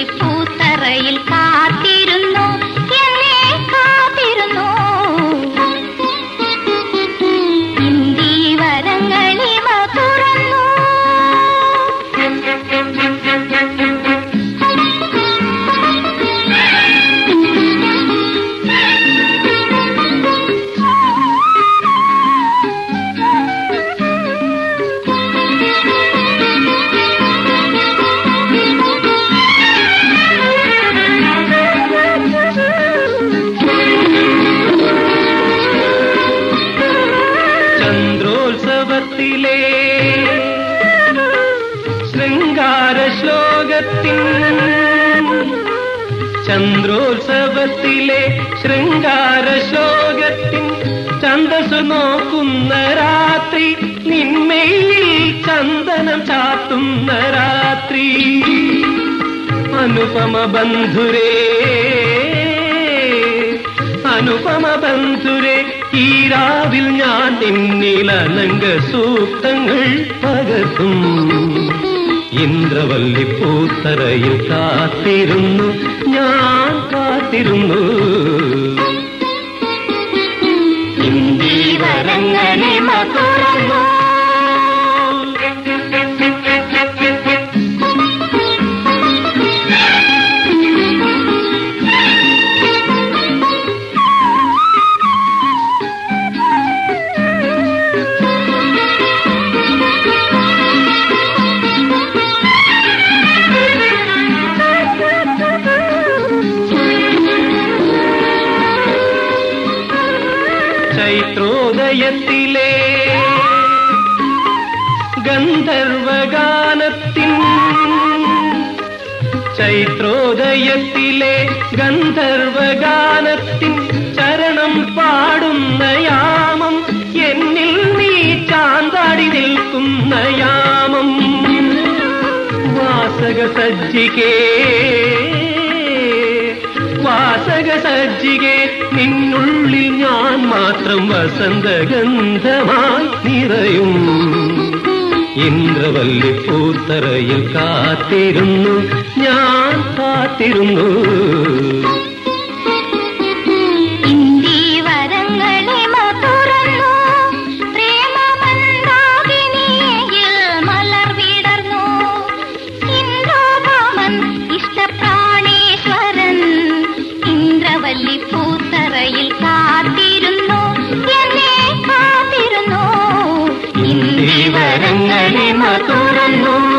പൂത്തറയിൽ കാത്തിരുന്നു, എന്നെ കാത്തിരുന്നു. ഇന്ദീവരങ്ങളിമ തുറന്നു. ചന്ദ്രോത്സവത്തിലെ ശൃംഗാര ശ്ലോകത്തിൻ ചന്ദ്രോത്സവത്തിലെ ശൃംഗാര ശ്ലോകത്തിൻ ഛന്ദസ്സു നോക്കുന്ന രാത്രി, നിന്മയിൽ ചന്ദനം ചാത്തുന്ന രാത്രി. അനുപമ ബന്ധുരേ അനുപമ ബന്ധുരേ, ഈ രാവിൽ ഞാൻ നിന്നിൽ അനംഗ സൂക്തങ്ങൾ പകർത്തും. ഇന്ദ്രവല്ലി പൂത്തറയിൽ കാത്തിരുന്നു, ഞാൻ കാത്തിരുന്നു. ഇന്ദീവരങ്ങളിമ തുറന്നു. ചൈത്രോദയത്തിലെ ഗന്ധർവഗാനത്തിൻ ചൈത്രോദയത്തിലെ ഗന്ധർവഗാനത്തിൻ ചരണം പാടുന്ന യാമം, എന്നിൽ നീ ചാന്താടി നിൽക്കുന്ന യാമം. വാസകസജ്ജികേ വാസകസജ്ജികേ, നിന്നുള്ളിൽ ഞാൻ മാത്രം വസന്തഗന്ധമായി നിറയും. ഇന്ദ്രവല്ലി പൂത്തറയിൽ കാത്തിരുന്നു, ഞാൻ കാത്തിരുന്നു. ഇന്ദീവരങ്ങളിമ തുറന്നു. പ്രേമമന്ദാകിനിയിൽ മലർ വിടർന്നു. ഇന്ദ്രകാമൻ ഇഷ്ടപ്രാണേശ്വരൻ ഇന്ദ്രവല്ലി പൂത്തറയിൽ കാത്തിരുന്നു, എന്നെ കാത്തിരുന്നു. ഇന്ദീവരങ്ങളിമ തുറന്നു.